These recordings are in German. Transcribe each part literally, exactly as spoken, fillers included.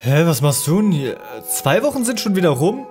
Hä, was machst du denn hier? Zwei Wochen sind schon wieder rum?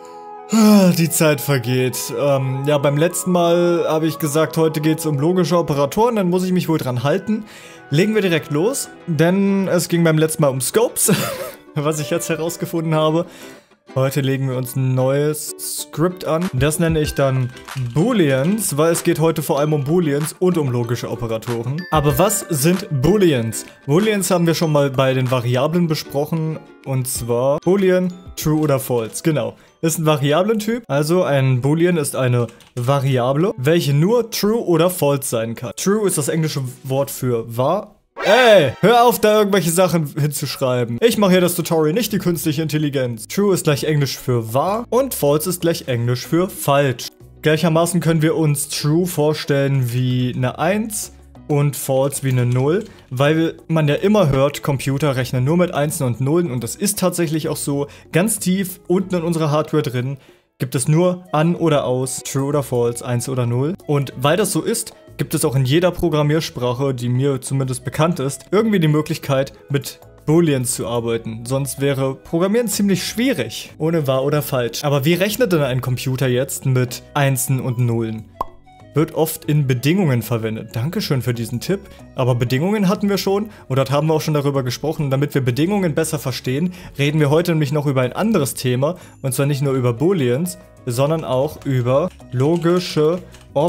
Die Zeit vergeht. Ähm, ja, beim letzten Mal habe ich gesagt, heute geht es um logische Operatoren, dann muss ich mich wohl dran halten. Legen wir direkt los, denn es ging beim letzten Mal um Scopes, was ich jetzt herausgefunden habe. Heute legen wir uns ein neues Skript an. Das nenne ich dann Booleans, weil es geht heute vor allem um Booleans und um logische Operatoren. Aber was sind Booleans? Booleans haben wir schon mal bei den Variablen besprochen, und zwar Boolean, True oder False. Genau. Ist ein Variablentyp, also ein Boolean ist eine Variable, welche nur True oder False sein kann. True ist das englische Wort für wahr. Ey, hör auf, da irgendwelche Sachen hinzuschreiben. Ich mache hier das Tutorial, nicht die künstliche Intelligenz. True ist gleich Englisch für wahr und False ist gleich Englisch für falsch. Gleichermaßen können wir uns True vorstellen wie eine eins und False wie eine null, weil man ja immer hört, Computer rechnen nur mit Einsen und Nullen, und das ist tatsächlich auch so. Ganz tief unten in unserer Hardware drin gibt es nur an oder aus, True oder False, eins oder null. Und weil das so ist, gibt es auch in jeder Programmiersprache, die mir zumindest bekannt ist, irgendwie die Möglichkeit, mit Booleans zu arbeiten. Sonst wäre Programmieren ziemlich schwierig, ohne wahr oder falsch. Aber wie rechnet denn ein Computer jetzt mit Einsen und Nullen? Wird oft in Bedingungen verwendet. Dankeschön für diesen Tipp. Aber Bedingungen hatten wir schon und dort haben wir auch schon darüber gesprochen. Und damit wir Bedingungen besser verstehen, reden wir heute nämlich noch über ein anderes Thema. Und zwar nicht nur über Booleans, sondern auch über logische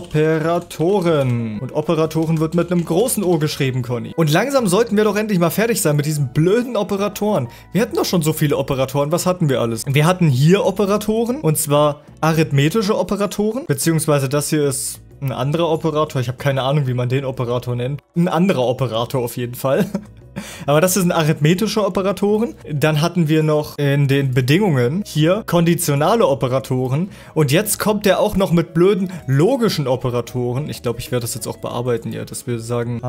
Operatoren. Und Operatoren wird mit einem großen O geschrieben, Conny. Und langsam sollten wir doch endlich mal fertig sein mit diesen blöden Operatoren. Wir hatten doch schon so viele Operatoren. Was hatten wir alles? Wir hatten hier Operatoren, und zwar arithmetische Operatoren. Beziehungsweise das hier ist ein anderer Operator. Ich habe keine Ahnung, wie man den Operator nennt. Ein anderer Operator auf jeden Fall. Aber das sind arithmetische Operatoren. Dann hatten wir noch in den Bedingungen hier konditionale Operatoren. Und jetzt kommt der auch noch mit blöden logischen Operatoren. Ich glaube, ich werde das jetzt auch bearbeiten hier, dass wir sagen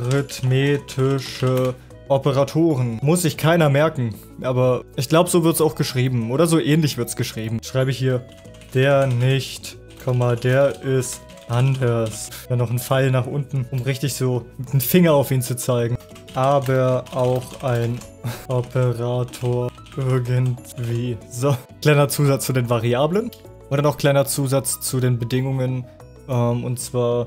arithmetische Operatoren. Muss sich keiner merken. Aber ich glaube, so wird es auch geschrieben. Oder so ähnlich wird es geschrieben. Schreibe ich hier der nicht, der ist anders. Ja, noch ein Pfeil nach unten, um richtig so mit dem Finger auf ihn zu zeigen. Aber auch ein Operator irgendwie. So, kleiner Zusatz zu den Variablen. Und dann noch kleiner Zusatz zu den Bedingungen. Ähm, und zwar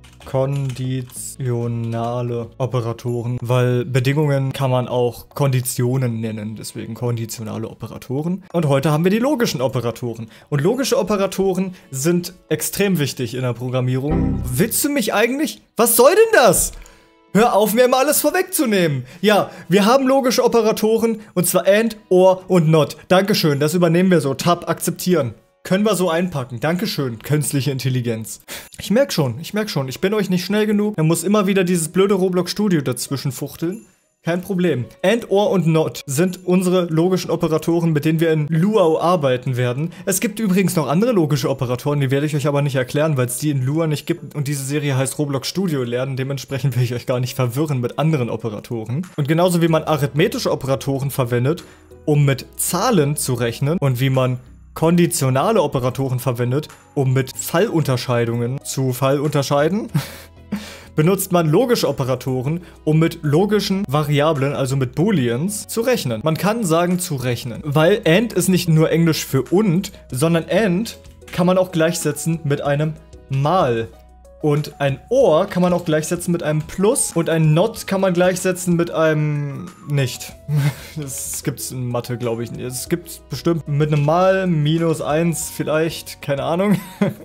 konditionale Operatoren. Weil Bedingungen kann man auch Konditionen nennen. Deswegen konditionale Operatoren. Und heute haben wir die logischen Operatoren. Und logische Operatoren sind extrem wichtig in der Programmierung. Willst du mich eigentlich? Was soll denn das? Hör auf, mir immer alles vorwegzunehmen. Ja, wir haben logische Operatoren, und zwar AND, OR und NOT. Dankeschön, das übernehmen wir so. Tab, akzeptieren. Können wir so einpacken. Dankeschön, künstliche Intelligenz. Ich merk schon, ich merk schon, ich bin euch nicht schnell genug. Er muss immer wieder dieses blöde Roblox Studio dazwischen fuchteln. Kein Problem. AND, OR und NOT sind unsere logischen Operatoren, mit denen wir in Lua arbeiten werden. Es gibt übrigens noch andere logische Operatoren, die werde ich euch aber nicht erklären, weil es die in Lua nicht gibt. Und diese Serie heißt Roblox Studio lernen, dementsprechend will ich euch gar nicht verwirren mit anderen Operatoren. Und genauso wie man arithmetische Operatoren verwendet, um mit Zahlen zu rechnen, und wie man konditionale Operatoren verwendet, um mit Fallunterscheidungen zu Fallunterscheiden, benutzt man logische Operatoren, um mit logischen Variablen, also mit Booleans, zu rechnen. Man kann sagen zu rechnen, weil AND ist nicht nur Englisch für und, sondern AND kann man auch gleichsetzen mit einem Mal. Und ein OR kann man auch gleichsetzen mit einem Plus, und ein NOT kann man gleichsetzen mit einem Nicht. Das gibt's in Mathe, glaube ich, nicht. Es gibt bestimmt mit einem Mal, minus eins vielleicht, keine Ahnung.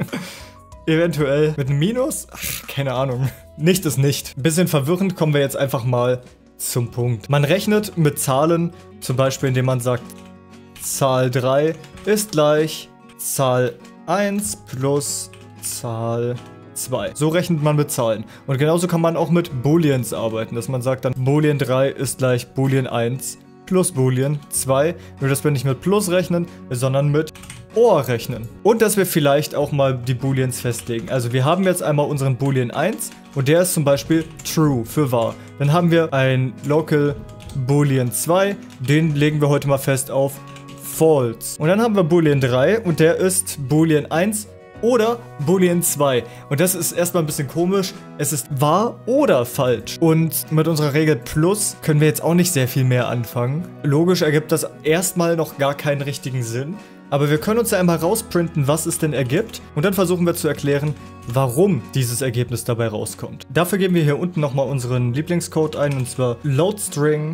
Eventuell mit einem Minus? Ach, keine Ahnung. Nicht ist nicht. Ein bisschen verwirrend, kommen wir jetzt einfach mal zum Punkt. Man rechnet mit Zahlen, zum Beispiel indem man sagt, Zahl drei ist gleich Zahl eins plus Zahl zwei. So rechnet man mit Zahlen. Und genauso kann man auch mit Booleans arbeiten, dass man sagt dann, Boolean drei ist gleich Boolean eins plus Boolean zwei. Nur, dass wir nicht mit Plus rechnen, sondern mit OR rechnen. Und dass wir vielleicht auch mal die Booleans festlegen. Also wir haben jetzt einmal unseren Boolean eins und der ist zum Beispiel True für wahr. Dann haben wir ein Local Boolean zwei, den legen wir heute mal fest auf False. Und dann haben wir Boolean drei und der ist Boolean eins oder Boolean zwei. Und das ist erstmal ein bisschen komisch. Es ist wahr oder falsch. Und mit unserer Regel Plus können wir jetzt auch nicht sehr viel mehr anfangen. Logisch ergibt das erstmal noch gar keinen richtigen Sinn. Aber wir können uns ja einmal rausprinten, was es denn ergibt. Und dann versuchen wir zu erklären, warum dieses Ergebnis dabei rauskommt. Dafür geben wir hier unten nochmal unseren Lieblingscode ein, und zwar loadstring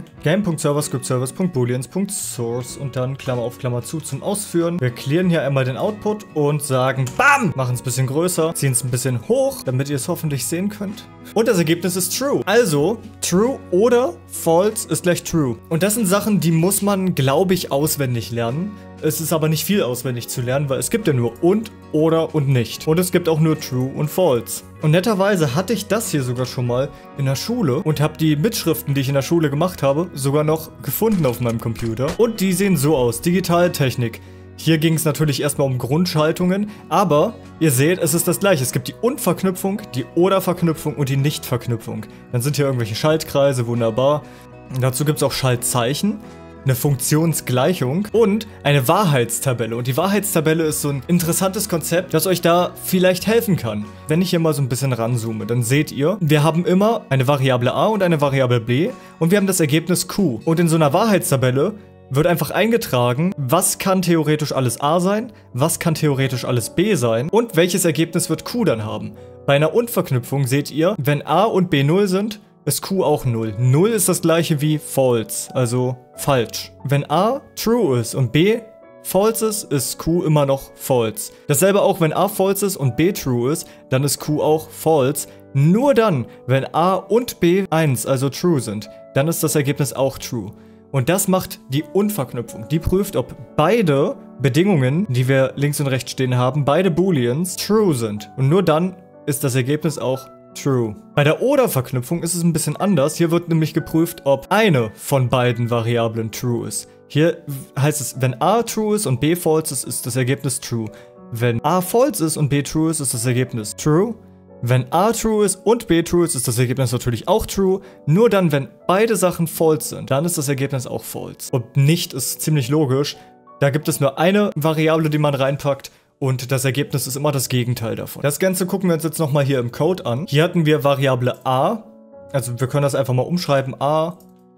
game.server-script-service.booleans.source und dann Klammer auf Klammer zu zum Ausführen. Wir clearen hier einmal den Output und sagen BAM! Machen es ein bisschen größer, ziehen es ein bisschen hoch, damit ihr es hoffentlich sehen könnt. Und das Ergebnis ist true. Also, true oder false ist gleich true. Und das sind Sachen, die muss man, glaube ich, auswendig lernen. Es ist aber nicht viel auswendig zu lernen, weil es gibt ja nur und, oder und nicht. Und es gibt auch nur true und false. Und netterweise hatte ich das hier sogar schon mal in der Schule und habe die Mitschriften, die ich in der Schule gemacht habe, sogar noch gefunden auf meinem Computer. Und die sehen so aus. Digitaltechnik. Hier ging es natürlich erstmal um Grundschaltungen, aber ihr seht, es ist das gleiche. Es gibt die Und-Verknüpfung, die Oder-Verknüpfung und die Nicht-Verknüpfung. Dann sind hier irgendwelche Schaltkreise, wunderbar. Und dazu gibt es auch Schaltzeichen, eine Funktionsgleichung und eine Wahrheitstabelle. Und die Wahrheitstabelle ist so ein interessantes Konzept, das euch da vielleicht helfen kann. Wenn ich hier mal so ein bisschen ranzoome, dann seht ihr, wir haben immer eine Variable a und eine Variable b und wir haben das Ergebnis q. Und in so einer Wahrheitstabelle wird einfach eingetragen, was kann theoretisch alles a sein, was kann theoretisch alles b sein und welches Ergebnis wird q dann haben. Bei einer Und-Verknüpfung seht ihr, wenn a und b null sind, ist q auch null. null ist das gleiche wie false, also falsch. Wenn a true ist und b false ist, ist q immer noch false. Dasselbe auch, wenn a false ist und b true ist, dann ist q auch false. Nur dann, wenn a und b eins, also true sind, dann ist das Ergebnis auch true. Und das macht die Und-Verknüpfung. Die prüft, ob beide Bedingungen, die wir links und rechts stehen haben, beide Booleans true sind. Und nur dann ist das Ergebnis auch true. Bei der Oder-Verknüpfung ist es ein bisschen anders. Hier wird nämlich geprüft, ob eine von beiden Variablen true ist. Hier heißt es, wenn a true ist und b false ist, ist das Ergebnis true. Wenn a false ist und b true ist, ist das Ergebnis true. Wenn a true ist und b true ist, ist das Ergebnis natürlich auch true. Nur dann, wenn beide Sachen false sind, dann ist das Ergebnis auch false. Und nicht ist ziemlich logisch. Da gibt es nur eine Variable, die man reinpackt. Und das Ergebnis ist immer das Gegenteil davon. Das Ganze gucken wir uns jetzt nochmal hier im Code an. Hier hatten wir Variable a. Also wir können das einfach mal umschreiben. A,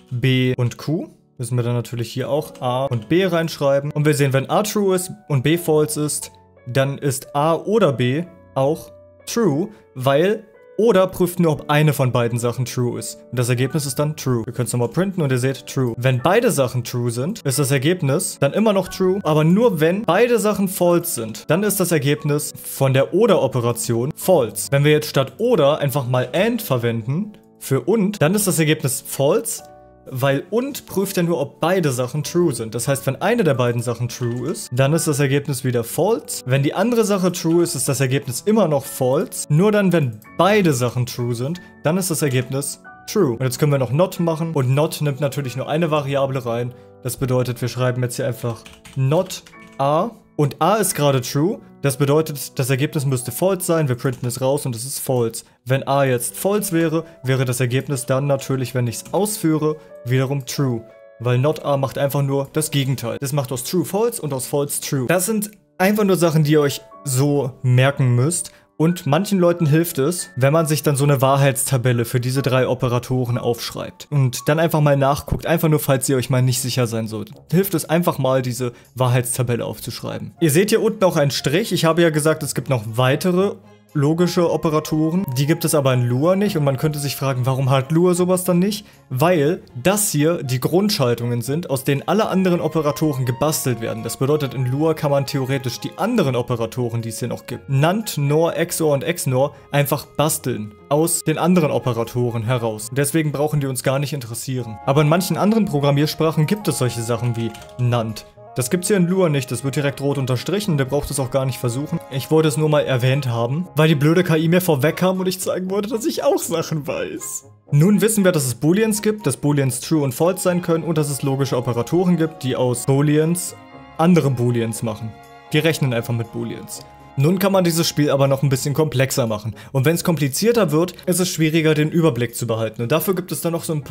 b und q. Müssen wir dann natürlich hier auch a und b reinschreiben. Und wir sehen, wenn a true ist und b false ist, dann ist a oder b auch true, weil oder prüft nur, ob eine von beiden Sachen true ist. Und das Ergebnis ist dann true. Wir können es nochmal printen und ihr seht true. Wenn beide Sachen true sind, ist das Ergebnis dann immer noch true. Aber nur wenn beide Sachen false sind, dann ist das Ergebnis von der Oder-Operation false. Wenn wir jetzt statt oder einfach mal and verwenden für und, dann ist das Ergebnis false. Weil und prüft ja nur, ob beide Sachen true sind. Das heißt, wenn eine der beiden Sachen true ist, dann ist das Ergebnis wieder false. Wenn die andere Sache true ist, ist das Ergebnis immer noch false. Nur dann, wenn beide Sachen true sind, dann ist das Ergebnis true. Und jetzt können wir noch not machen. Und not nimmt natürlich nur eine Variable rein. Das bedeutet, wir schreiben jetzt hier einfach not a. Und a ist gerade true. Das bedeutet, das Ergebnis müsste false sein. Wir printen es raus und es ist false. Wenn a jetzt false wäre, wäre das Ergebnis dann natürlich, wenn ich es ausführe, wiederum true. Weil not a macht einfach nur das Gegenteil. Das macht aus true false und aus false true. Das sind einfach nur Sachen, die ihr euch so merken müsst. Und manchen Leuten hilft es, wenn man sich dann so eine Wahrheitstabelle für diese drei Operatoren aufschreibt. Und dann einfach mal nachguckt, einfach nur, falls ihr euch mal nicht sicher sein sollt. Hilft es einfach mal, diese Wahrheitstabelle aufzuschreiben. Ihr seht hier unten auch einen Strich. Ich habe ja gesagt, es gibt noch weitere logische Operatoren. Die gibt es aber in Lua nicht und man könnte sich fragen, warum hat Lua sowas dann nicht? Weil das hier die Grundschaltungen sind, aus denen alle anderen Operatoren gebastelt werden. Das bedeutet, in Lua kann man theoretisch die anderen Operatoren, die es hier noch gibt, NAND, NOR, X O R und X NOR, einfach basteln aus den anderen Operatoren heraus. Deswegen brauchen die uns gar nicht interessieren. Aber in manchen anderen Programmiersprachen gibt es solche Sachen wie NAND. Das gibt's hier in Lua nicht, das wird direkt rot unterstrichen, der braucht es auch gar nicht versuchen. Ich wollte es nur mal erwähnt haben, weil die blöde K I mir vorwegkam und ich zeigen wollte, dass ich auch Sachen weiß. Nun wissen wir, dass es Booleans gibt, dass Booleans true und false sein können und dass es logische Operatoren gibt, die aus Booleans andere Booleans machen. Die rechnen einfach mit Booleans. Nun kann man dieses Spiel aber noch ein bisschen komplexer machen. Und wenn es komplizierter wird, ist es schwieriger, den Überblick zu behalten. Und dafür gibt es dann noch so ein paar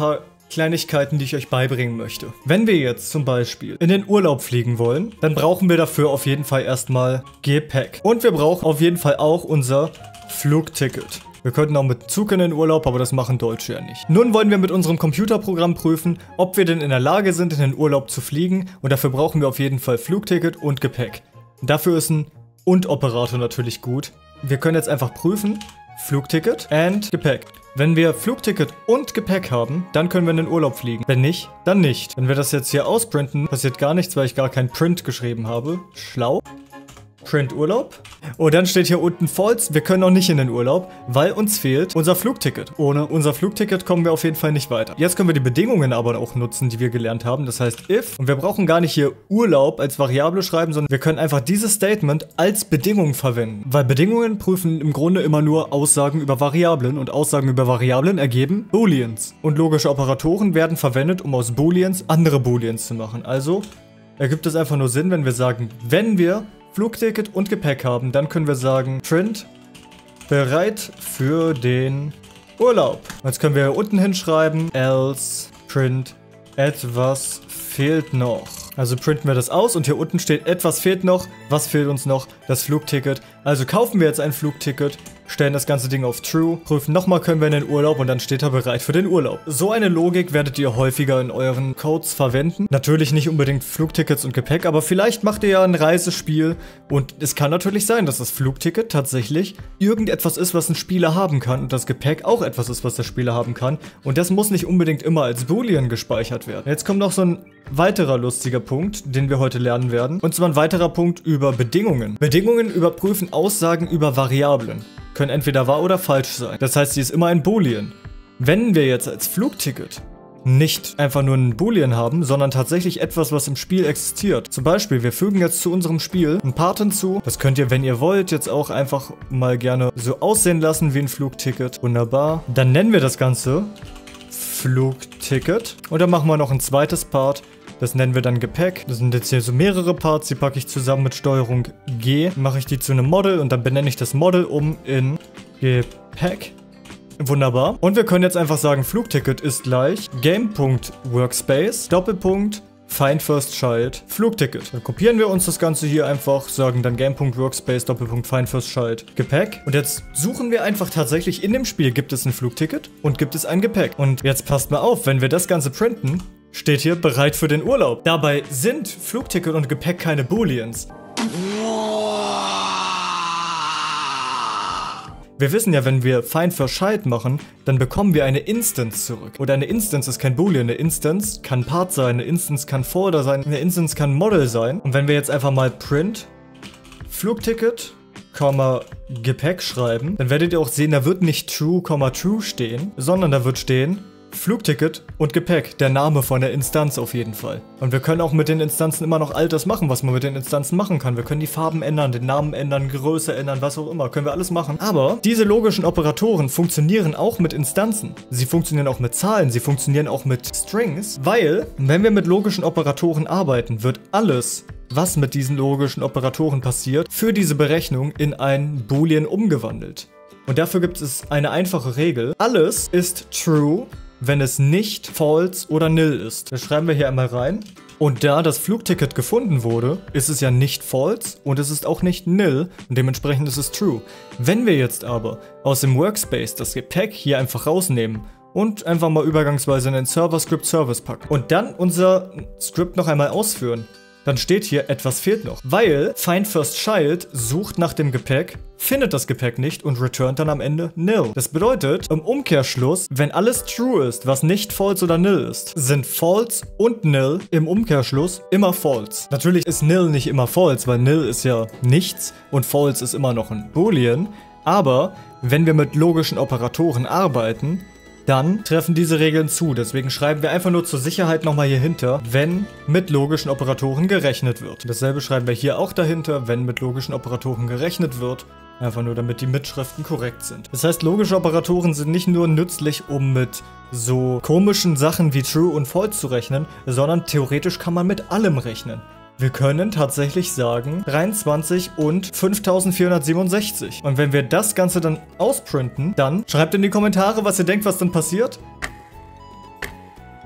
Kleinigkeiten, die ich euch beibringen möchte. Wenn wir jetzt zum Beispiel in den Urlaub fliegen wollen, dann brauchen wir dafür auf jeden Fall erstmal Gepäck. Und wir brauchen auf jeden Fall auch unser Flugticket. Wir könnten auch mit Zug in den Urlaub, aber das machen Deutsche ja nicht. Nun wollen wir mit unserem Computerprogramm prüfen, ob wir denn in der Lage sind, in den Urlaub zu fliegen. Und dafür brauchen wir auf jeden Fall Flugticket und Gepäck. Dafür ist ein Und-Operator natürlich gut. Wir können jetzt einfach prüfen, Flugticket and Gepäck. Wenn wir Flugticket und Gepäck haben, dann können wir in den Urlaub fliegen. Wenn nicht, dann nicht. Wenn wir das jetzt hier ausprinten, passiert gar nichts, weil ich gar kein Print geschrieben habe. Schlau. Print Urlaub. Und dann steht hier unten false. Wir können noch nicht in den Urlaub, weil uns fehlt unser Flugticket. Ohne unser Flugticket kommen wir auf jeden Fall nicht weiter. Jetzt können wir die Bedingungen aber auch nutzen, die wir gelernt haben. Das heißt if. Und wir brauchen gar nicht hier Urlaub als Variable schreiben, sondern wir können einfach dieses Statement als Bedingung verwenden. Weil Bedingungen prüfen im Grunde immer nur Aussagen über Variablen. Und Aussagen über Variablen ergeben Booleans. Und logische Operatoren werden verwendet, um aus Booleans andere Booleans zu machen. Also ergibt es einfach nur Sinn, wenn wir sagen, wenn wir Flugticket und Gepäck haben, dann können wir sagen, print bereit für den Urlaub. Jetzt können wir hier unten hinschreiben, else print etwas fehlt noch. Also printen wir das aus und hier unten steht, etwas fehlt noch. Was fehlt uns noch? Das Flugticket. Also kaufen wir jetzt ein Flugticket, stellen das ganze Ding auf True, prüfen nochmal, können wir in den Urlaub und dann steht er bereit für den Urlaub. So eine Logik werdet ihr häufiger in euren Codes verwenden. Natürlich nicht unbedingt Flugtickets und Gepäck, aber vielleicht macht ihr ja ein Reisespiel und es kann natürlich sein, dass das Flugticket tatsächlich irgendetwas ist, was ein Spieler haben kann und das Gepäck auch etwas ist, was der Spieler haben kann und das muss nicht unbedingt immer als Boolean gespeichert werden. Jetzt kommt noch so ein weiterer lustiger Punkt, den wir heute lernen werden, und zwar ein weiterer Punkt über Bedingungen. Bedingungen überprüfen Aussagen über Variablen. Können entweder wahr oder falsch sein. Das heißt, sie ist immer ein Boolean. Wenn wir jetzt als Flugticket nicht einfach nur ein Boolean haben, sondern tatsächlich etwas, was im Spiel existiert. Zum Beispiel, wir fügen jetzt zu unserem Spiel einen Part hinzu. Das könnt ihr, wenn ihr wollt, jetzt auch einfach mal gerne so aussehen lassen wie ein Flugticket. Wunderbar. Dann nennen wir das Ganze Flugticket. Und dann machen wir noch ein zweites Part. Das nennen wir dann Gepäck. Das sind jetzt hier so mehrere Parts, die packe ich zusammen mit Steuerung G. Mache ich die zu einem Model und dann benenne ich das Model um in Gepäck. Wunderbar. Und wir können jetzt einfach sagen, Flugticket ist gleich Game.Workspace, Doppelpunkt, Find First Child, Flugticket. Dann kopieren wir uns das Ganze hier einfach, sagen dann Game.Workspace, Doppelpunkt, Find First Child, Gepäck. Und jetzt suchen wir einfach tatsächlich in dem Spiel, gibt es ein Flugticket und gibt es ein Gepäck. Und jetzt passt mal auf, wenn wir das Ganze printen, steht hier bereit für den Urlaub. Dabei sind Flugticket und Gepäck keine Booleans. Wir wissen ja, wenn wir Find First Child machen, dann bekommen wir eine Instance zurück. Oder eine Instance ist kein Boolean. Eine Instance kann Part sein, eine Instance kann Folder sein, eine Instance kann Model sein. Und wenn wir jetzt einfach mal print Flugticket, Gepäck schreiben, dann werdet ihr auch sehen, da wird nicht true, true stehen, sondern da wird stehen Flugticket und Gepäck, der Name von der Instanz auf jeden Fall. Und wir können auch mit den Instanzen immer noch all das machen, was man mit den Instanzen machen kann. Wir können die Farben ändern, den Namen ändern, Größe ändern, was auch immer. Können wir alles machen. Aber diese logischen Operatoren funktionieren auch mit Instanzen. Sie funktionieren auch mit Zahlen, sie funktionieren auch mit Strings, weil, wenn wir mit logischen Operatoren arbeiten, wird alles, was mit diesen logischen Operatoren passiert, für diese Berechnung in ein Boolean umgewandelt. Und dafür gibt es eine einfache Regel. Alles ist true, wenn es nicht false oder nil ist. Das schreiben wir hier einmal rein. Und da das Flugticket gefunden wurde, ist es ja nicht false und es ist auch nicht nil und dementsprechend ist es true. Wenn wir jetzt aber aus dem Workspace das Gepäck hier einfach rausnehmen und einfach mal übergangsweise in den Server-Script-Service packen und dann unser Skript noch einmal ausführen, dann steht hier, etwas fehlt noch. Weil Find First Child sucht nach dem Gepäck, findet das Gepäck nicht und returnt dann am Ende nil. Das bedeutet, im Umkehrschluss, wenn alles true ist, was nicht false oder nil ist, sind false und nil im Umkehrschluss immer false. Natürlich ist nil nicht immer false, weil nil ist ja nichts und false ist immer noch ein Boolean. Aber wenn wir mit logischen Operatoren arbeiten, dann treffen diese Regeln zu. Deswegen schreiben wir einfach nur zur Sicherheit nochmal hier hinter, wenn mit logischen Operatoren gerechnet wird. Dasselbe schreiben wir hier auch dahinter, wenn mit logischen Operatoren gerechnet wird. Einfach nur, damit die Mitschriften korrekt sind. Das heißt, logische Operatoren sind nicht nur nützlich, um mit so komischen Sachen wie True und False zu rechnen, sondern theoretisch kann man mit allem rechnen. Wir können tatsächlich sagen dreiundzwanzig und fünftausendvierhundertsiebenundsechzig. Und wenn wir das Ganze dann ausprinten, dann schreibt in die Kommentare, was ihr denkt, was dann passiert.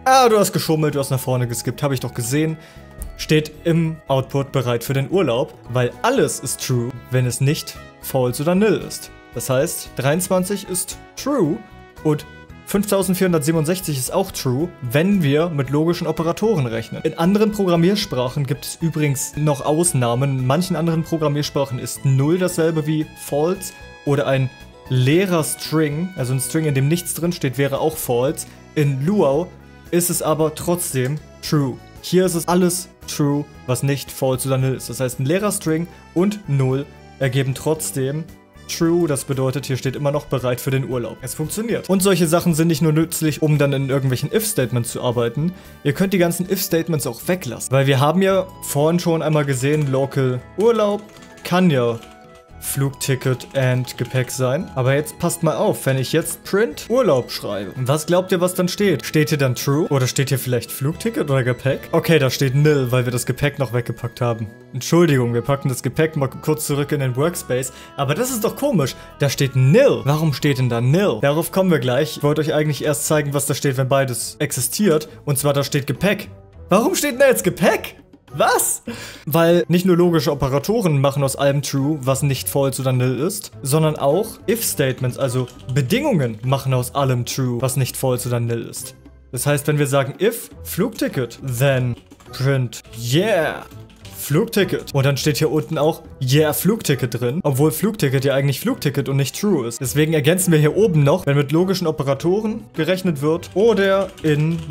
Ah, du hast geschummelt, du hast nach vorne geskippt, habe ich doch gesehen. Steht im Output bereit für den Urlaub, weil alles ist true, wenn es nicht false oder nil ist. Das heißt, dreiundzwanzig ist true und fünftausendvierhundertsiebenundsechzig ist auch true, wenn wir mit logischen Operatoren rechnen. In anderen Programmiersprachen gibt es übrigens noch Ausnahmen. In manchen anderen Programmiersprachen ist null dasselbe wie false oder ein leerer String, also ein String, in dem nichts drin steht, wäre auch false. In Luau ist es aber trotzdem true. Hier ist es alles true, was nicht false oder nil ist. Das heißt, ein leerer String und null ergeben trotzdem true. Das bedeutet, hier steht immer noch bereit für den Urlaub. Es funktioniert. Und solche Sachen sind nicht nur nützlich, um dann in irgendwelchen if-Statements zu arbeiten. Ihr könnt die ganzen if-Statements auch weglassen. Weil wir haben ja vorhin schon einmal gesehen, local Urlaub kann ja Flugticket and Gepäck sein. Aber jetzt passt mal auf, wenn ich jetzt print Urlaub schreibe. Was glaubt ihr, was dann steht? Steht hier dann true? Oder steht hier vielleicht Flugticket oder Gepäck? Okay, da steht nil, weil wir das Gepäck noch weggepackt haben. Entschuldigung, wir packen das Gepäck mal kurz zurück in den Workspace. Aber das ist doch komisch. Da steht nil. Warum steht denn da nil? Darauf kommen wir gleich. Ich wollte euch eigentlich erst zeigen, was da steht, wenn beides existiert. Und zwar da steht Gepäck. Warum steht denn da jetzt Gepäck? Was? Weil nicht nur logische Operatoren machen aus allem true, was nicht false oder nil ist, sondern auch if-Statements, also Bedingungen, machen aus allem true, was nicht false oder nil ist. Das heißt, wenn wir sagen if Flugticket, then print yeah Flugticket. Und dann steht hier unten auch yeah Flugticket drin, obwohl Flugticket ja eigentlich Flugticket und nicht true ist. Deswegen ergänzen wir hier oben noch, wenn mit logischen Operatoren gerechnet wird oder in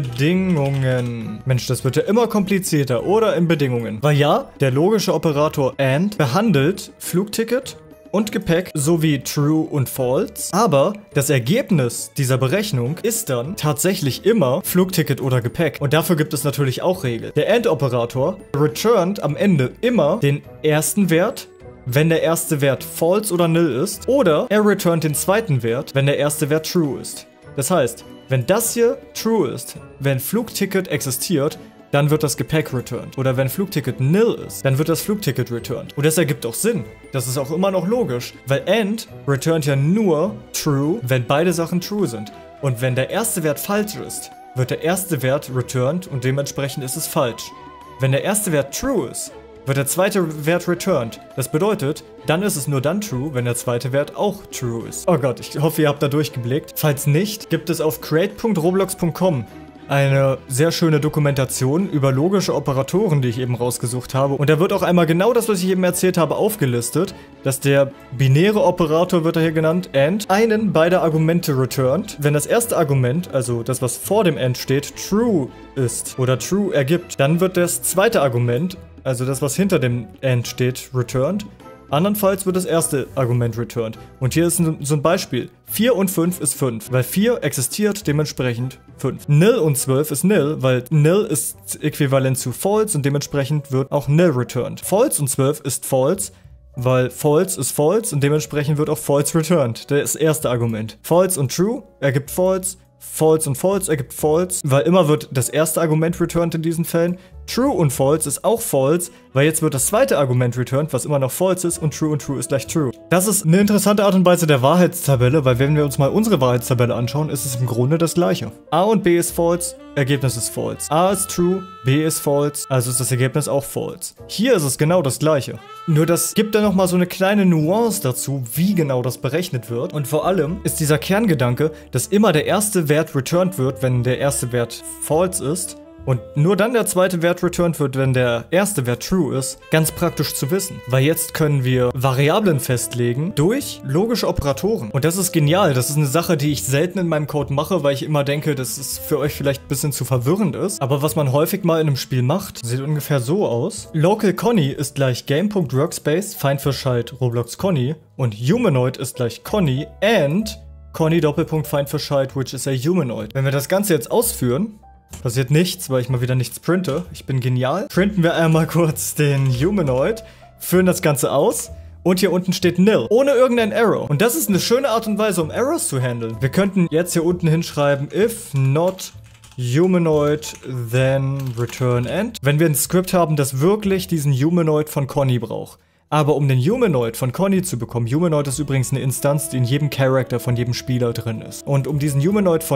Bedingungen. Mensch, das wird ja immer komplizierter. Oder in Bedingungen. Weil ja, der logische Operator AND behandelt Flugticket und Gepäck sowie True und False, aber das Ergebnis dieser Berechnung ist dann tatsächlich immer Flugticket oder Gepäck. Und dafür gibt es natürlich auch Regeln. Der AND-Operator returnt am Ende immer den ersten Wert, wenn der erste Wert false oder nil ist, oder er returnt den zweiten Wert, wenn der erste Wert true ist. Das heißt, wenn das hier true ist, wenn Flugticket existiert, dann wird das Gepäck returned. Oder wenn Flugticket nil ist, dann wird das Flugticket returned. Und das ergibt auch Sinn. Das ist auch immer noch logisch. Weil AND returnt ja nur true, wenn beide Sachen true sind. Und wenn der erste Wert falsch ist, wird der erste Wert returned und dementsprechend ist es falsch. Wenn der erste Wert true ist, wird der zweite Wert returned. Das bedeutet, dann ist es nur dann true, wenn der zweite Wert auch true ist. Oh Gott, ich hoffe, ihr habt da durchgeblickt. Falls nicht, gibt es auf create punkt roblox punkt com eine sehr schöne Dokumentation über logische Operatoren, die ich eben rausgesucht habe. Und da wird auch einmal genau das, was ich eben erzählt habe, aufgelistet, dass der binäre Operator, wird er hier genannt, AND, einen beider Argumente returned. Wenn das erste Argument, also das, was vor dem AND steht, true ist oder true ergibt, dann wird das zweite Argument, also das, was hinter dem AND steht, returned. Andernfalls wird das erste Argument returned. Und hier ist so ein Beispiel. vier und fünf ist fünf, weil vier existiert, dementsprechend fünf. nil und zwölf ist nil, weil nil ist äquivalent zu false und dementsprechend wird auch nil returned. False und zwölf ist false, weil false ist false und dementsprechend wird auch false returned. Das erste Argument. False und true ergibt false. False und false ergibt false, weil immer wird das erste Argument returned in diesen Fällen. True und false ist auch false, weil jetzt wird das zweite Argument returned, was immer noch false ist, und true und true ist gleich true. Das ist eine interessante Art und Weise der Wahrheitstabelle, weil wenn wir uns mal unsere Wahrheitstabelle anschauen, ist es im Grunde das gleiche. A und B ist false, Ergebnis ist false. A ist true, B ist false, also ist das Ergebnis auch false. Hier ist es genau das gleiche. Nur das gibt dann nochmal so eine kleine Nuance dazu, wie genau das berechnet wird. Und vor allem ist dieser Kerngedanke, dass immer der erste Wert returned wird, wenn der erste Wert false ist. Und nur dann der zweite Wert returned wird, wenn der erste Wert true ist, ganz praktisch zu wissen. Weil jetzt können wir Variablen festlegen durch logische Operatoren. Und das ist genial. Das ist eine Sache, die ich selten in meinem Code mache, weil ich immer denke, dass es für euch vielleicht ein bisschen zu verwirrend ist. Aber was man häufig mal in einem Spiel macht, sieht ungefähr so aus. Local Conny ist gleich game.workspace, find für Schalt Roblox Conny. Und Humanoid ist gleich Conny and Conny Doppelpunkt find für Schalt, which is a Humanoid. Wenn wir das Ganze jetzt ausführen, passiert nichts, weil ich mal wieder nichts printe. Ich bin genial. Printen wir einmal kurz den Humanoid, führen das Ganze aus und hier unten steht nil, ohne irgendein Arrow. Und das ist eine schöne Art und Weise, um Arrows zu handeln. Wir könnten jetzt hier unten hinschreiben, if not Humanoid, then return end. Wenn wir ein Skript haben, das wirklich diesen Humanoid von Conny braucht. Aber um den Humanoid von Conny zu bekommen, Humanoid ist übrigens eine Instanz, die in jedem Charakter von jedem Spieler drin ist. Und um diesen Humanoid von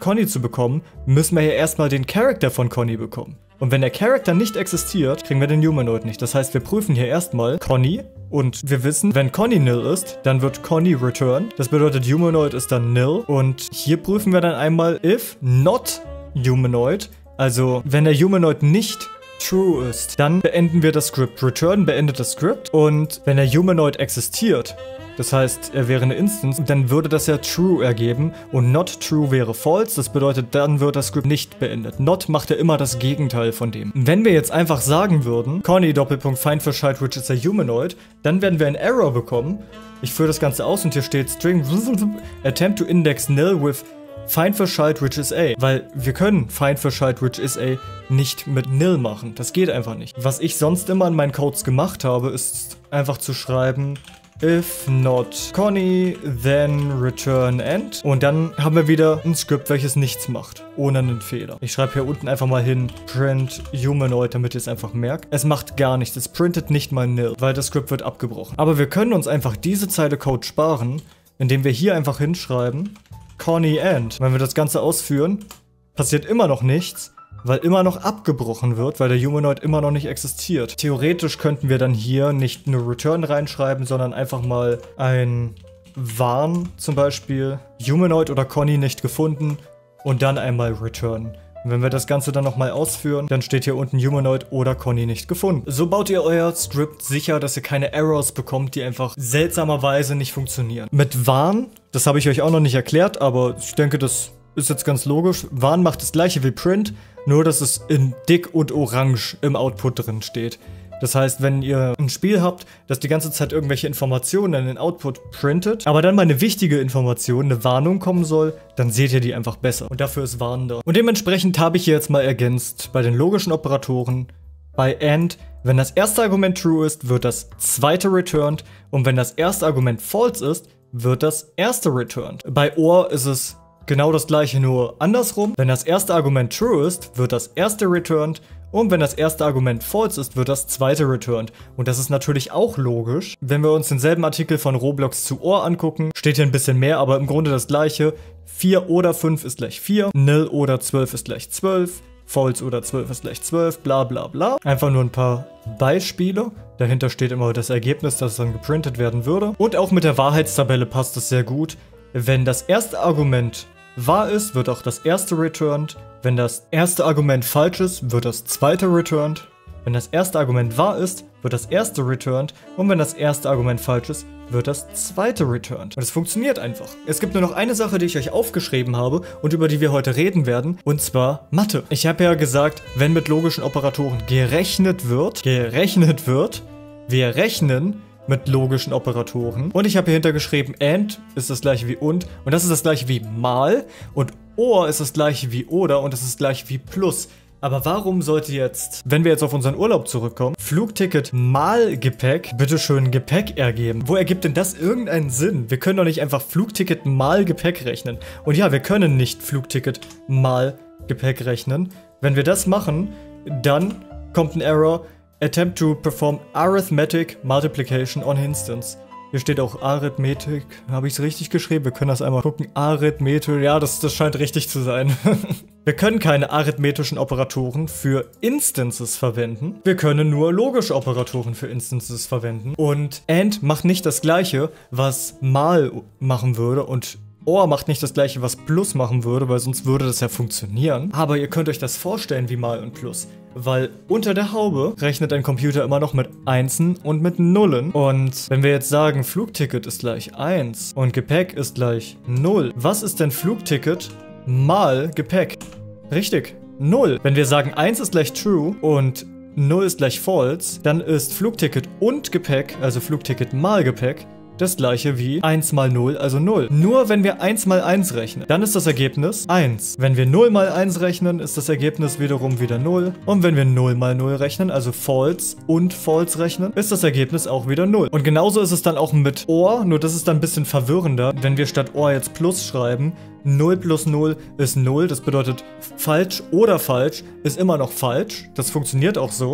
Conny zu bekommen, müssen wir ja erstmal den Charakter von Conny bekommen. Und wenn der Charakter nicht existiert, kriegen wir den Humanoid nicht. Das heißt, wir prüfen hier erstmal Conny und wir wissen, wenn Conny nil ist, dann wird Conny return. Das bedeutet, Humanoid ist dann nil. Und hier prüfen wir dann einmal if not Humanoid. Also, wenn der Humanoid nicht true ist, dann beenden wir das Script. Return beendet das Script. Und wenn der Humanoid existiert, das heißt, er wäre eine Instance, dann würde das ja true ergeben und not true wäre false. Das bedeutet, dann wird das Script nicht beendet. Not macht ja immer das Gegenteil von dem. Wenn wir jetzt einfach sagen würden, Conny Doppelpunkt find for child which is a humanoid, dann werden wir einen Error bekommen. Ich führe das Ganze aus und hier steht string attempt to index nil with find for child which is a. Weil wir können find for child which is a nicht mit nil machen. Das geht einfach nicht. Was ich sonst immer in meinen Codes gemacht habe, ist einfach zu schreiben if not Conny, then return end. Und dann haben wir wieder ein Skript, welches nichts macht. Ohne einen Fehler. Ich schreibe hier unten einfach mal hin print humanoid, damit ihr es einfach merkt. Es macht gar nichts. Es printet nicht mal nil, weil das Skript wird abgebrochen. Aber wir können uns einfach diese Zeile Code sparen, indem wir hier einfach hinschreiben Conny end. Wenn wir das Ganze ausführen, passiert immer noch nichts, weil immer noch abgebrochen wird, weil der Humanoid immer noch nicht existiert. Theoretisch könnten wir dann hier nicht nur Return reinschreiben, sondern einfach mal ein Warn zum Beispiel, Humanoid oder Conny nicht gefunden und dann einmal Return. Und wenn wir das Ganze dann nochmal ausführen, dann steht hier unten Humanoid oder Conny nicht gefunden. So baut ihr euer Script sicher, dass ihr keine Errors bekommt, die einfach seltsamerweise nicht funktionieren. Mit Warn, das habe ich euch auch noch nicht erklärt, aber ich denke, das ist jetzt ganz logisch. Warn macht das gleiche wie Print, nur dass es in dick und orange im Output drin steht. Das heißt, wenn ihr ein Spiel habt, das die ganze Zeit irgendwelche Informationen in den Output printet, aber dann mal eine wichtige Information, eine Warnung kommen soll, dann seht ihr die einfach besser. Und dafür ist Warn da. Und dementsprechend habe ich hier jetzt mal ergänzt, bei den logischen Operatoren, bei AND, wenn das erste Argument true ist, wird das zweite returned. Und wenn das erste Argument false ist, wird das erste returned. Bei OR ist es genau das gleiche, nur andersrum. Wenn das erste Argument true ist, wird das erste returned. Und wenn das erste Argument false ist, wird das zweite returned. Und das ist natürlich auch logisch. Wenn wir uns denselben Artikel von Roblox zu OR angucken, steht hier ein bisschen mehr, aber im Grunde das gleiche. vier oder fünf ist gleich vier, nil oder zwölf ist gleich zwölf, false oder zwölf ist gleich zwölf, bla bla bla. Einfach nur ein paar Beispiele. Dahinter steht immer das Ergebnis, das dann geprintet werden würde. Und auch mit der Wahrheitstabelle passt es sehr gut. Wenn das erste Argument wahr ist, wird auch das erste returned. Wenn das erste Argument falsch ist, wird das zweite returned. Wenn das erste Argument wahr ist, wird das erste returned. Und wenn das erste Argument falsch ist, wird das zweite returned. Und es funktioniert einfach. Es gibt nur noch eine Sache, die ich euch aufgeschrieben habe und über die wir heute reden werden, und zwar Mathe. Ich habe ja gesagt, wenn mit logischen Operatoren gerechnet wird, gerechnet wird, wir rechnen mit logischen Operatoren. Und ich habe hier hintergeschrieben, AND ist das gleiche wie und. Und das ist das gleiche wie mal. Und OR ist das gleiche wie oder. Und das ist das gleiche wie plus. Aber warum sollte jetzt, wenn wir jetzt auf unseren Urlaub zurückkommen, Flugticket mal Gepäck, bitteschön Gepäck ergeben? Wo ergibt denn das irgendeinen Sinn? Wir können doch nicht einfach Flugticket mal Gepäck rechnen. Und ja, wir können nicht Flugticket mal Gepäck rechnen. Wenn wir das machen, dann kommt ein Error. Attempt to perform arithmetic multiplication on instance. Hier steht auch Arithmetik. Habe ich es richtig geschrieben? Wir können das einmal gucken. Arithmetik. Ja, das, das scheint richtig zu sein. Wir können keine arithmetischen Operatoren für Instances verwenden. Wir können nur logische Operatoren für Instances verwenden. Und AND macht nicht das gleiche, was mal machen würde. Und OR macht nicht das gleiche, was plus machen würde, weil sonst würde das ja funktionieren. Aber ihr könnt euch das vorstellen wie mal und plus. Weil unter der Haube rechnet ein Computer immer noch mit Einsen und mit Nullen. Und wenn wir jetzt sagen, Flugticket ist gleich eins und Gepäck ist gleich null, was ist denn Flugticket mal Gepäck? Richtig, null. Wenn wir sagen, eins ist gleich true und null ist gleich false, dann ist Flugticket und Gepäck, also Flugticket mal Gepäck, das gleiche wie eins mal null, also null. Nur wenn wir eins mal eins rechnen, dann ist das Ergebnis eins. Wenn wir null mal eins rechnen, ist das Ergebnis wiederum wieder null. Und wenn wir null mal null rechnen, also false und false rechnen, ist das Ergebnis auch wieder null. Und genauso ist es dann auch mit OR, nur das ist dann ein bisschen verwirrender, wenn wir statt OR jetzt plus schreiben. null plus null ist null, das bedeutet falsch oder falsch ist immer noch falsch. Das funktioniert auch so.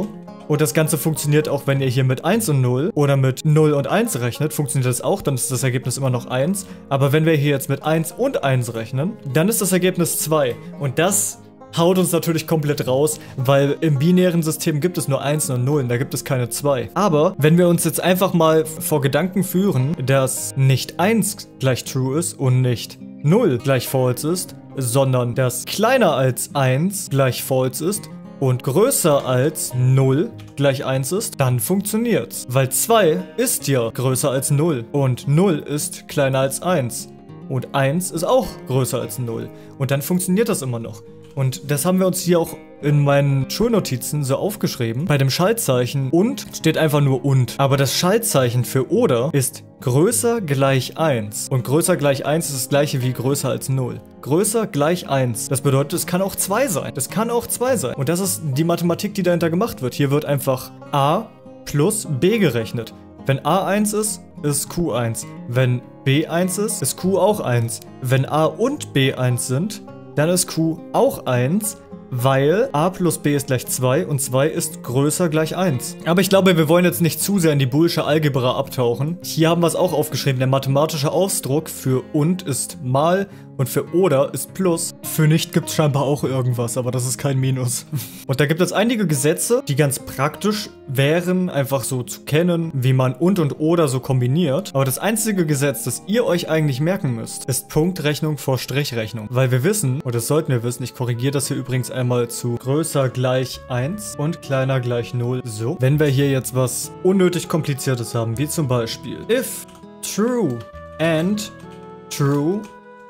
Und das Ganze funktioniert auch, wenn ihr hier mit eins und null oder mit null und eins rechnet, funktioniert das auch, dann ist das Ergebnis immer noch eins. Aber wenn wir hier jetzt mit eins und eins rechnen, dann ist das Ergebnis zwei. Und das haut uns natürlich komplett raus, weil im binären System gibt es nur eins und null, da gibt es keine zwei. Aber wenn wir uns jetzt einfach mal vor Gedanken führen, dass nicht eins gleich true ist und nicht null gleich false ist, sondern dass kleiner als eins gleich false ist und größer als null gleich eins ist, dann funktioniert's. Weil zwei ist ja größer als null und null ist kleiner als eins. Und eins ist auch größer als null. Und dann funktioniert das immer noch. Und das haben wir uns hier auch in meinen Schulnotizen so aufgeschrieben. Bei dem Schaltzeichen und steht einfach nur und. Aber das Schaltzeichen für oder ist größer gleich eins. Und größer gleich eins ist das gleiche wie größer als null. Größer gleich eins. Das bedeutet, es kann auch zwei sein. Das kann auch zwei sein. Und das ist die Mathematik, die dahinter gemacht wird. Hier wird einfach a plus b gerechnet. Wenn a eins ist, ist q eins. Wenn b eins ist, ist q auch eins. Wenn a und b eins sind, dann ist q auch eins, weil a plus b ist gleich zwei und zwei ist größer gleich eins. Aber ich glaube, wir wollen jetzt nicht zu sehr in die Boolsche Algebra abtauchen. Hier haben wir es auch aufgeschrieben. Der mathematische Ausdruck für und ist mal und für oder ist plus. Für nicht gibt es scheinbar auch irgendwas, aber das ist kein Minus. Und da gibt es einige Gesetze, die ganz praktisch wären, einfach so zu kennen, wie man und und oder so kombiniert. Aber das einzige Gesetz, das ihr euch eigentlich merken müsst, ist Punktrechnung vor Strichrechnung. Weil wir wissen, und das sollten wir wissen, ich korrigiere das hier übrigens einmal zu größer gleich eins und kleiner gleich null. So, wenn wir hier jetzt was unnötig Kompliziertes haben, wie zum Beispiel if true and true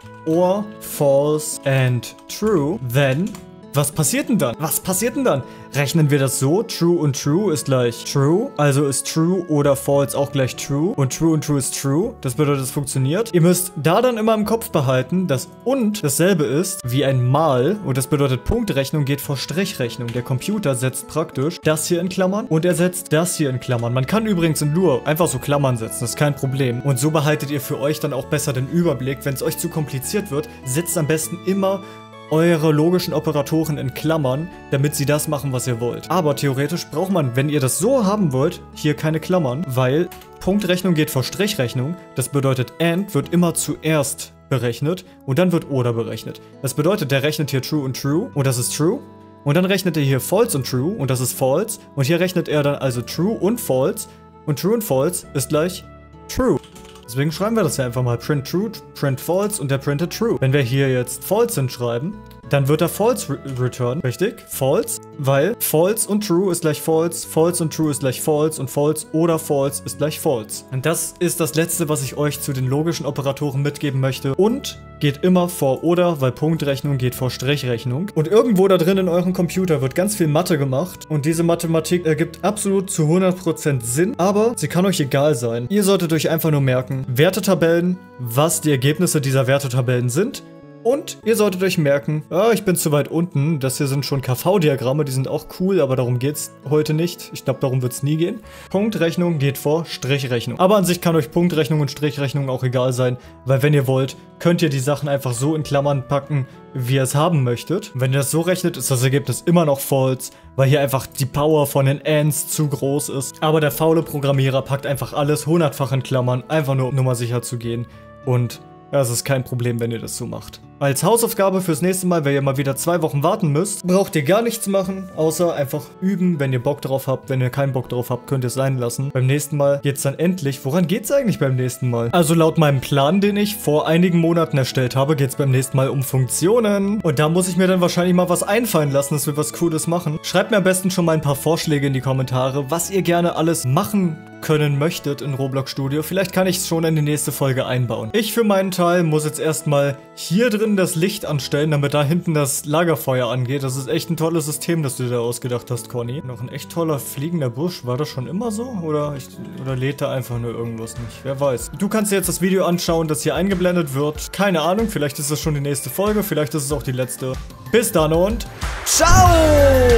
or false and true, then, was passiert denn dann? Was passiert denn dann? Rechnen wir das so, true und true ist gleich true, also ist true oder false auch gleich true und true und true ist true, das bedeutet, es funktioniert. Ihr müsst da dann immer im Kopf behalten, dass und dasselbe ist wie ein Mal und das bedeutet, Punktrechnung geht vor Strichrechnung. Der Computer setzt praktisch das hier in Klammern und er setzt das hier in Klammern. Man kann übrigens in Lua einfach so Klammern setzen, das ist kein Problem. Und so behaltet ihr für euch dann auch besser den Überblick. Wenn es euch zu kompliziert wird, setzt am besten immer eure logischen Operatoren in Klammern, damit sie das machen, was ihr wollt. Aber theoretisch braucht man, wenn ihr das so haben wollt, hier keine Klammern, weil Punktrechnung geht vor Strichrechnung. Das bedeutet, AND wird immer zuerst berechnet und dann wird oder berechnet. Das bedeutet, der rechnet hier True und True und das ist True. Und dann rechnet er hier False und True und das ist False. Und hier rechnet er dann also True und False. Und True und False ist gleich True. Deswegen schreiben wir das ja einfach mal. Print True, Print False und der printet True. Wenn wir hier jetzt False hinschreiben, dann wird er False re return, richtig? False, weil False und True ist gleich False, False und True ist gleich False und False oder False ist gleich False. Und das ist das Letzte, was ich euch zu den logischen Operatoren mitgeben möchte. Und geht immer vor oder, weil Punktrechnung geht vor Strichrechnung. Und irgendwo da drin in eurem Computer wird ganz viel Mathe gemacht. Und diese Mathematik ergibt absolut zu hundert Prozent Sinn, aber sie kann euch egal sein. Ihr solltet euch einfach nur merken, Wertetabellen, was die Ergebnisse dieser Wertetabellen sind. Und ihr solltet euch merken, ah, ich bin zu weit unten, das hier sind schon K V-Diagramme, die sind auch cool, aber darum geht's heute nicht. Ich glaube, darum wird's nie gehen. Punktrechnung geht vor Strichrechnung. Aber an sich kann euch Punktrechnung und Strichrechnung auch egal sein, weil wenn ihr wollt, könnt ihr die Sachen einfach so in Klammern packen, wie ihr es haben möchtet. Wenn ihr das so rechnet, ist das Ergebnis immer noch false, weil hier einfach die Power von den Ands zu groß ist. Aber der faule Programmierer packt einfach alles hundertfach in Klammern, einfach nur um Nummer sicher zu gehen. Und ja, es ist kein Problem, wenn ihr das so macht. Als Hausaufgabe fürs nächste Mal, wenn ihr mal wieder zwei Wochen warten müsst, braucht ihr gar nichts machen, außer einfach üben, wenn ihr Bock drauf habt. Wenn ihr keinen Bock drauf habt, könnt ihr es sein lassen. Beim nächsten Mal geht's dann endlich. Woran geht's eigentlich beim nächsten Mal? Also laut meinem Plan, den ich vor einigen Monaten erstellt habe, geht's beim nächsten Mal um Funktionen. Und da muss ich mir dann wahrscheinlich mal was einfallen lassen, dass wir was Cooles machen. Schreibt mir am besten schon mal ein paar Vorschläge in die Kommentare, was ihr gerne alles machen können möchtet in Roblox Studio. Vielleicht kann ich es schon in die nächste Folge einbauen. Ich für meinen Teil muss jetzt erstmal hier drin das Licht anstellen, damit da hinten das Lagerfeuer angeht. Das ist echt ein tolles System, das du dir da ausgedacht hast, Conny. Noch ein echt toller fliegender Busch. War das schon immer so? Oder, ich, oder lädt da einfach nur irgendwas nicht? Wer weiß. Du kannst dir jetzt das Video anschauen, das hier eingeblendet wird. Keine Ahnung, vielleicht ist das schon die nächste Folge, vielleicht ist es auch die letzte. Bis dann und ciao!